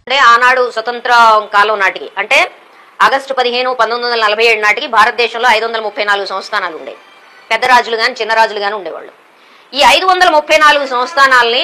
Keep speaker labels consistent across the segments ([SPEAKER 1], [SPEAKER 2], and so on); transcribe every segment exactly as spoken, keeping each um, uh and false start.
[SPEAKER 1] అంటే ఆనాడు స్వతంత్ర కాలం నాటికి అంటే ఆగస్టు పదిహేను పంతొమ్మిది వందల నలభై ఏడు నాటికి భారతదేశంలో ఐదు వందల ముప్పై నాలుగు సంస్థానాలు ఉండేవి. పెద్ద రాజులు కానీ చిన్న రాజులు కానీ ఉండేవాళ్ళు. ఈ ఐదు వందల ముప్పై నాలుగు సంస్థానాల్ని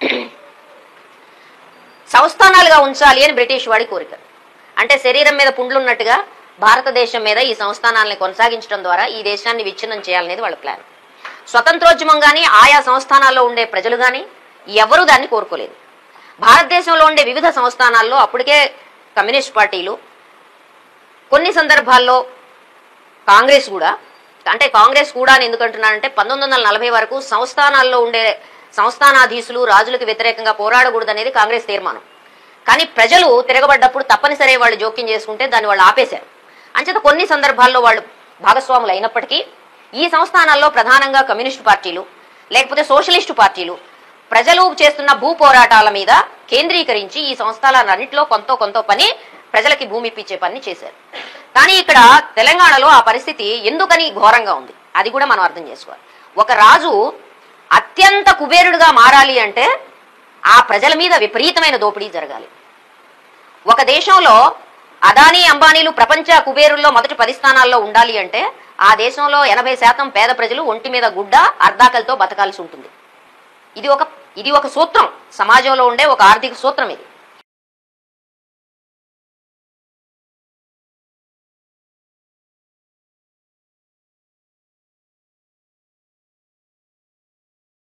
[SPEAKER 1] సంస్థానాలుగా ఉంచాలి అని బ్రిటిష్ వాడి కోరిక. అంటే శరీరం మీద పుండ్లున్నట్టుగా భారతదేశం మీద ఈ సంస్థానాలని కొనసాగించడం ద్వారా ఈ దేశాన్ని విచ్ఛిన్నం చేయాలనేది వాళ్ళ ప్లాన్. స్వతంత్రోద్యమం కానీ ఆయా సంస్థానాల్లో ఉండే ప్రజలు కానీ ఎవరూ దాన్ని కోరుకోలేదు. భారతదేశంలో ఉండే వివిధ సంస్థానాల్లో అప్పటికే కమ్యూనిస్ట్ పార్టీలు, కొన్ని సందర్భాల్లో కాంగ్రెస్ కూడా, అంటే కాంగ్రెస్ కూడా అని ఎందుకంటున్నానంటే పంతొమ్మిది వందల నలభై వరకు సంస్థానాల్లో ఉండే సంస్థానాధీశులు రాజులకు వ్యతిరేకంగా పోరాడకూడదు అనేది కాంగ్రెస్ తీర్మానం. కానీ ప్రజలు తిరగబడ్డప్పుడు తప్పనిసరి వాళ్ళు జోక్యం చేసుకుంటే దాన్ని వాళ్ళు ఆపేశారు. అంచేత కొన్ని సందర్భాల్లో వాళ్ళు భాగస్వాములు అయినప్పటికీ ఈ సంస్థానాల్లో ప్రధానంగా కమ్యూనిస్టు పార్టీలు లేకపోతే సోషలిస్టు పార్టీలు ప్రజలు చేస్తున్న భూ పోరాటాల మీద కేంద్రీకరించి ఈ సంస్థలన్నింటిలో కొంత కొంత పని ప్రజలకి భూమి ఇప్పించే పని చేశారు. కానీ ఇక్కడ తెలంగాణలో ఆ పరిస్థితి ఎందుకని ఘోరంగా ఉంది అది కూడా మనం అర్థం చేసుకోవాలి. ఒక రాజు అత్యంత కుబేరుడుగా మారాలి అంటే ఆ ప్రజల మీద విపరీతమైన దోపిడీ జరగాలి. ఒక దేశంలో అదానీ అంబానీలు ప్రపంచ కుబేరుల్లో మొదటి పది స్థానాల్లో ఉండాలి అంటే ఆ దేశంలో ఎనభై శాతం పేద ప్రజలు ఒంటి మీద గుడ్డ అర్ధాకలతో బతకాల్సి ఉంటుంది. ఇది ఒక ఇది ఒక సూత్రం, సమాజంలో ఉండే ఒక ఆర్థిక సూత్రం ఇది.